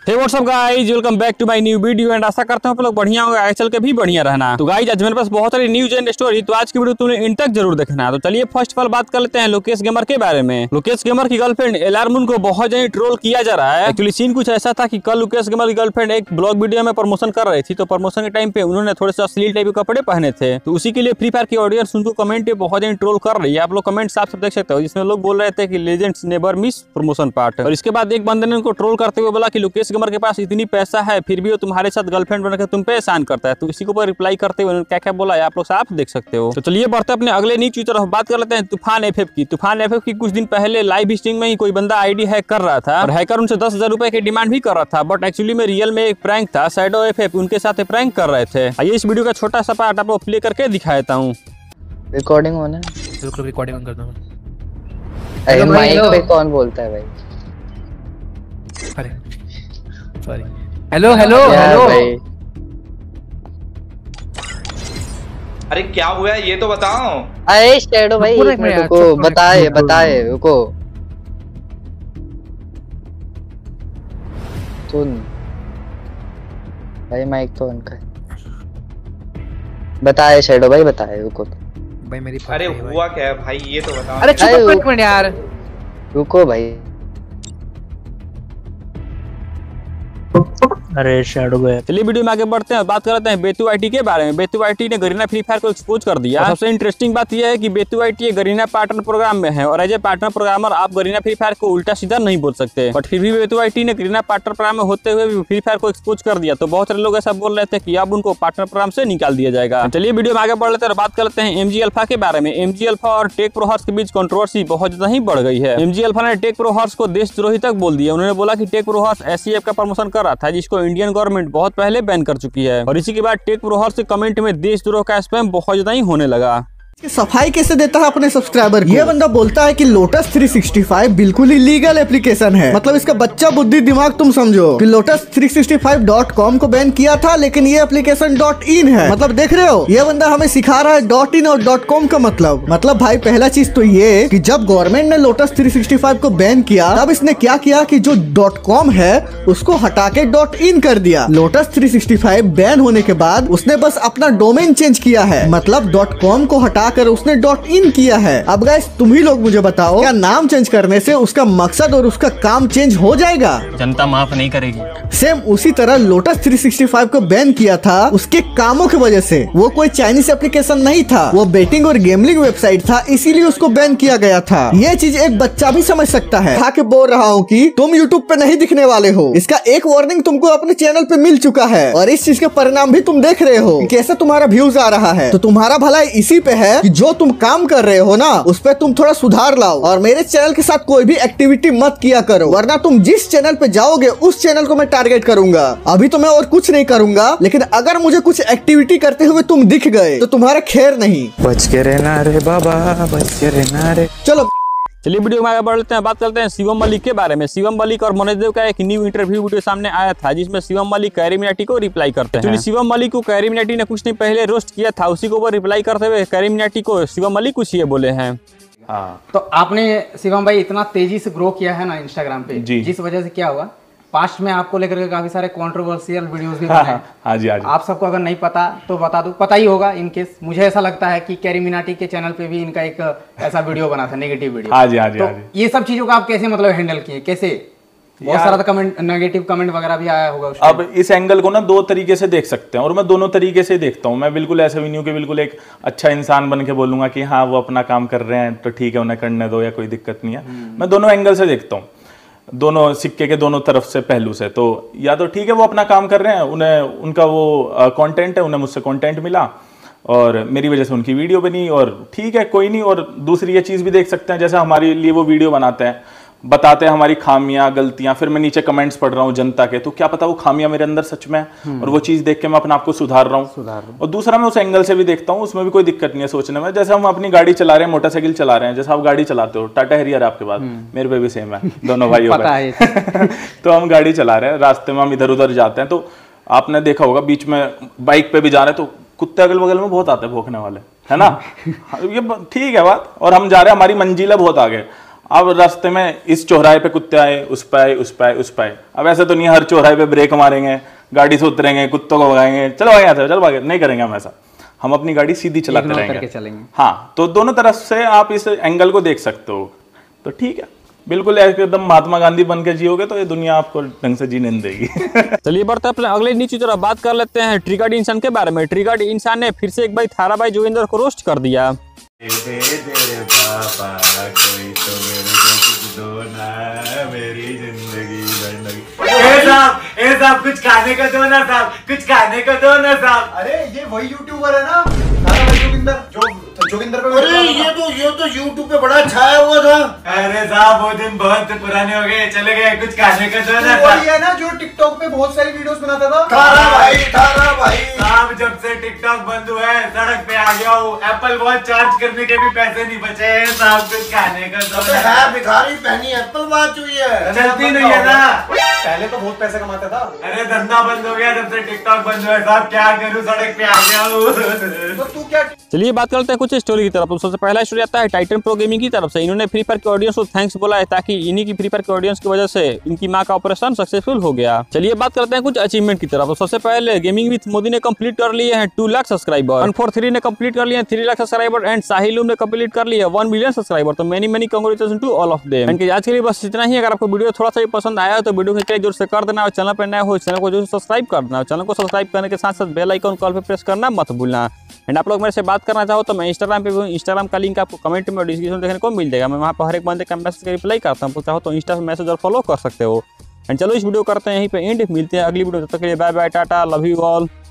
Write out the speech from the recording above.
Hey whatsapp guys, welcome back to my new video and आशा करता हूं आप लोग बढ़िया होंगे, आगे चल के भी बढ़िया रहना। तो गाइस आज मेरे पास बहुत सारी न्यूज एंड स्टोरी, तो आज की वीडियो तुमने इन तक जरूर देखना। तो चलिए फर्स्ट ऑफ ऑल बात कर लेते हैं लोकेश गेमर के बारे में। लोकेश गेमर की गर्लफ्रेंड एलआर मून को बहुत ज्यादा ट्रोल किया जा रहा है। एक्चुअली सीन कुछ ऐसा था कि कल लोकेश गेमर की गर्लफ्रेंड एक ब्लॉग वीडियो में प्रमोशन कर रही थी, तो प्रमोशन के टाइम पे उन्होंने थोड़े से अश्लील टाइप के कपड़े पहने थे, तो उसी के लिए फ्री फायर की ऑडियंस उनको कमेंट पे बहुत ज्यादा ट्रोल कर रही है। आप लोग कमेंट साफ देख सकते हो, जिसमें लोग बोल रहे थे कि legends never miss promotion part. और इसके बाद एक बंदे ने उनको ट्रोल करते हुए बोला कि लोकेश गेमर के पास इतनी पैसा है फिर भी वो तुम्हारे साथ गर्लफ्रेंड बनकर तुम पे एहसान करता है। तो इसी के ऊपर रिप्लाई करते हुए उन्होंने क्या क्या बोला है आप लोग साफ देख सकते हो। तो चलिए बढ़ते अपने अगले न्यूज़ की तरफ, बात कर लेते हैं तूफान एफएफ की। तूफान एफएफ की कुछ दिन पहले लाइव स्ट्रीम में ही कोई बंदा आईडी हैक कर रहा था और हैकर उनसे 10,000 रुपए की डिमांड भी कर रहा था, बट एक्चुअली में रियल में एक प्रैंक था। शैडो एफएफ उनके साथ प्रैंक कर रहे थे। आइए इस वीडियो का छोटा सा पार्ट आपको प्ले करके दिखा देता हूँ। रिकॉर्डिंग होना है, बिल्कुल रिकॉर्डिंग कर दूं। अरे माइक पे कौन बोलता है भाई? अरे सॉरी। हेलो हेलो हेलो भाई, अरे क्या हुआ है ये तो बताओ। अरे शैडो भाई रुको, एक मिनट रुको, बताए रुको। सुन भाई, माइक तो ऑन कर। बताए शैडो भाई, बताए रुको भाई मेरी अरे हुआ क्या है भाई ये तो बताओ। अरे चुप एक मिनट यार, रुको भाई। अरे शैडो गया। चलिए वीडियो में आगे बढ़ते हैं, बात करते हैं बेतु आईटी के बारे में। बेतु आईटी ने गरीना फ्री फायर को एक्सपोज कर दिया। सबसे इंटरेस्टिंग बात यह है कि बेतु आईटी गरीना पार्टनर प्रोग्राम में है और एज ए पार्टनर प्रोग्रामर आप गरीना फ्री फायर को उल्टा सीधा नहीं बोल सकते, बट फिर भी बेतु आईटी ने गरीना पार्टनर प्रोग्राम में होते हुए भी फ्री फायर को एक्सपोज कर दिया। तो बहुत सारे लोग ऐसा बोल रहे थे कि अब उनको पार्टनर प्रोग्राम से निकाल दिया जाएगा। चलिए वीडियो में आगे बढ़ लेते हैं और बात कर लेते हैं एमजी अल्फा के बारे में। एमजी अल्फा और टेक प्रो हॉर्स के बीच कंट्रोवर्सी बहुत ज्यादा ही बढ़ गई है। एमजी अल्फा ने टेक प्रो हॉर्स को देशद्रोही तक बोल दिया। उन्होंने बोला कि टेक प्रो हॉर्स ऐसी ऐप का प्रमोशन कर रहा था जिसको इंडियन गवर्नमेंट बहुत पहले बैन कर चुकी है, और इसी के बाद टेक प्रो हॉर्स के कमेंट में देशद्रोह का स्पैम बहुत ज्यादा ही होने लगा। सफाई कैसे देता है अपने सब्सक्राइबर को। ये बंदा बोलता है कि लोटस 365 बिल्कुल ही लीगल एप्लीकेशन है। मतलब इसका बच्चा बुद्धि दिमाग तुम समझो कि लोटस 365.com को बैन किया था, लेकिन ये एप्लीकेशन .in है। मतलब देख रहे हो, ये बंदा हमें सिखा रहा है .in और .com का मतलब भाई पहला चीज तो ये कि जब गवर्नमेंट ने लोटस 365 को बैन किया तब इसने क्या किया कि जो .com है उसको हटा के .in कर दिया। लोटस 365 बैन होने के बाद उसने बस अपना डोमेन चेंज किया है, मतलब .com को हटा कर उसने .in किया है। अब गाइस तुम ही लोग मुझे बताओ, क्या नाम चेंज करने से उसका मकसद और उसका काम चेंज हो जाएगा? जनता माफ नहीं करेगी। सेम उसी तरह लोटस 365 को बैन किया था उसके कामों की वजह से। वो कोई चाइनीज एप्लीकेशन नहीं था, वो बेटिंग और गेमलिंग वेबसाइट था, इसीलिए उसको बैन किया गया था। ये चीज एक बच्चा भी समझ सकता है। खा के बोल रहा हूँ कि तुम यूट्यूब पे नहीं दिखने वाले हो। इसका एक वार्निंग तुमको अपने चैनल पे मिल चुका है और इस चीज के परिणाम भी तुम देख रहे हो कि कैसे तुम्हारा व्यूज आ रहा है। तो तुम्हारा भलाई इसी पे है कि जो तुम काम कर रहे हो ना उस पे तुम थोड़ा सुधार लाओ और मेरे चैनल के साथ कोई भी एक्टिविटी मत किया करो, वरना तुम जिस चैनल पे जाओगे उस चैनल को मैं टारगेट करूंगा। अभी तो मैं और कुछ नहीं करूंगा, लेकिन अगर मुझे कुछ एक्टिविटी करते हुए तुम दिख गए तो तुम्हारा खैर नहीं। बच के रहना रे बाबा, बच के रहना रे। चलो चलिए वीडियो में आगे बढ़ लेते हैं, बात करते हैं शिवम मलिक के बारे में। शिवम मलिक और मनोज देव का एक न्यू इंटरव्यू वीडियो सामने आया था जिसमें शिवम मलिक कैरी मिनाटी को रिप्लाई करते हैं। शिवम मलिक को कैरी मिनाटी ने कुछ दिन पहले रोस्ट किया था, उसी को वो रिप्लाई करते हुए कैरी मिनाटी को शिवम मलिक कुछ ये बोले हैं। हाँ, तो आपने शिवम भाई इतना तेजी से ग्रो किया है ना इंस्टाग्राम पे, जिस वजह से क्या हुआ, पास्ट में आपको लेकर के काफी सारे कंट्रोवर्शियल वीडियोस भी बने। हाँ जी, हाँ जी। आप सबको अगर नहीं पता तो बता दूं, पता ही होगा इन केस। मुझे ऐसा लगता है कि कैरी मिनाटी के चैनल पे भी इनका एक ऐसा वीडियो बना था, नेगेटिव वीडियो। हाँ जी, हाँ जी, तो हाँ जी। ये सब चीजों का आप कैसे मतलब हैंडल किए, कैसे? बहुत सारा कमेंट, नेगेटिव कमेंट वगैरह भी आया होगा। अब इस एंगल को ना दो तरीके से देख सकते हैं और मैं दोनों तरीके से देखता हूँ। मैं बिल्कुल ऐसे भी नहीं हूँ कि बिल्कुल एक अच्छा इंसान बन के बोलूंगा कि हाँ वो अपना काम कर रहे हैं तो ठीक है उन्हें करने दो या कोई दिक्कत नहीं है। मैं दोनों एंगल से देखता हूँ, दोनों सिक्के के दोनों तरफ से पहलू से। तो या तो ठीक है वो अपना काम कर रहे हैं, उन्हें उनका वो कंटेंट है, उन्हें मुझसे कंटेंट मिला और मेरी वजह से उनकी वीडियो बनी और ठीक है कोई नहीं। और दूसरी ये चीज़ भी देख सकते हैं, जैसे हमारे लिए वो वीडियो बनाते हैं, बताते हैं हमारी खामियां गलतियां, फिर मैं नीचे कमेंट्स पढ़ रहा हूँ जनता के, तो क्या पता वो खामियां मेरे अंदर सच में है और वो चीज़ देख के मैं अपने आप को सुधार रहा हूँ। और दूसरा मैं उस एंगल से भी देखता हूँ, उसमें भी कोई दिक्कत नहीं है सोचने में। जैसे हम अपनी गाड़ी चला रहे हैं, मोटरसाइकिल चला रहे हैं, जैसे आप गाड़ी चलाते हो, टाटा हैरियर आपके पास, मेरे पे भी सेम है, दोनों भाइयों पे। तो हम गाड़ी चला रहे हैं, रास्ते में हम इधर उधर जाते हैं, तो आपने देखा होगा बीच में बाइक पे भी जा रहे हैं तो कुत्ते अगल बगल में बहुत आते हैं भौंकने वाले, है ना। ये ठीक है बात, और हम जा रहे हैं, हमारी मंजिल है बहुत आगे, अब रास्ते में इस चौराहे पे कुत्ते आए, उस पे आए, उस पे आए, उस पे आए। अब ऐसे तो नहीं हर चौराहे पे ब्रेक मारेंगे, गाड़ी से उतरेंगे, कुत्तों को भगाएंगे, चलो भागे यहाँ से, चलो भागे, नहीं करेंगे हम ऐसा। हम अपनी गाड़ी सीधी चलाते रहेंगे। हाँ, तो दोनों तरफ से आप इस एंगल को देख सकते हो, तो ठीक है, बिल्कुल एकदम महात्मा गांधी बन के जियोगे तो ये दुनिया आपको ढंग से जीने नहीं देगी। चलिए बढ़ते अपने अगले नीचे तरफ बात कर लेते हैं ट्रिगर्ड इंसान के बारे में। ट्रिगर्ड इंसान ने फिर से एक बार थारा भाई जोगिंदर को रोस्ट कर दिया। साहब कुछ खाने का दो ना साहब, कुछ खाने का दो ना साहब। अरे ये वही यूट्यूबर है ना जोगिंदर पे। अरे ये तो यूट्यूब पे बड़ा छाया हुआ था। अरे साहब वो दिन बहुत पुराने हो गए, चले गए, कुछ खाने का दो ना। वही है ना जो टिकटॉक पे बहुत सारी वीडियोस बनाता था। थारा भाई साहब जब से टिकटॉक बंद हुआ है सड़क पे आ गया हूँ। एप्पल वॉच चार्ज करने के भी पैसे नहीं बचे हैं साहब, कुछ खाने का दो ना। भिखारी पहनी एप्पल वॉच हुई है, चलती नहीं है ना। पहले तो बहुत पैसे कमाता था। अरे धंधा बंद हो गया जब से टिकटॉक बंद हुआ है साहब, क्या करूँ, सड़क पे आ गया हूँ। तो तू क्या। चलिए बात करते हैं कुछ स्टोरी की तरफ। तो सबसे पहला स्टोरी आता है टाइटन प्रो गेमिंग की तरफ से। इन्होंने फ्री फायर के ऑडियंस को थैंक्स बोला है, ताकि इन्हीं की फ्री फायर के ऑडियंस की वजह से इनकी मां का ऑपरेशन सक्सेसफुल हो गया। चलिए बात करते हैं कुछ अचीवमेंट की तरफ। तो सबसे पहले गेमिंग विद मोदी ने कंप्लीट कर लिए हैं 2 लाख सब्सक्राइबर, 143 ने कंप्लीट कर लिए हैं 3 लाख सब्सक्राइबर एंड साहिलूम ने कंप्लीट कर लिया 1 मिलियन सब्सक्राइबर। तो many congratulation to all of them. आज के लिए बस इतना ही। अगर आपको वीडियो थोड़ा सा भी पसंद आया तो वीडियो को जोर से कर देना, और चैनल पर नया हो चैनल को जो सब्सक्राइब कर देना। चैनल को सब्सक्राइब करने के साथ साथ बेल आइकन कॉल पे प्रेस करना मत भूलना। एंड आप लोग मेरे से बात करना चाहो तो मैं इंस्टाग्राम पे भी हूँ। इंस्टाग्राम का लिंक आपको कमेंट में और डिस्क्रिप्शन देखने को मिल जाएगा। मैं वहाँ पर हर एक बंदे का मैसेज का रिप्लाई करता हूँ, चाहो तो इंस्टा पे मैसेज और फॉलो कर सकते हो। एंड चलो इस वीडियो करते हैं यहीं पे एंड। मिलते हैं अगली वीडियो, तब तक के लिए bye bye, tata, love you all.